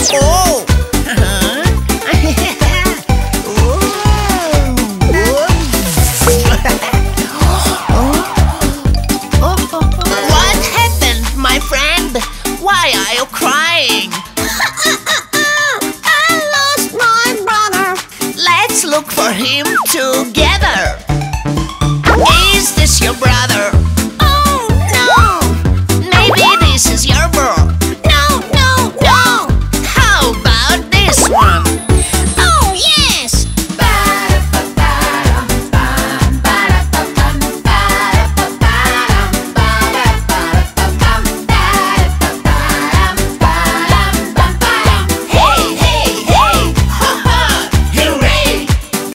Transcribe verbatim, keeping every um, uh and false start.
Oh! What happened, my friend? Why are you crying? I lost my brother. Let's look for him together. Is this your brother?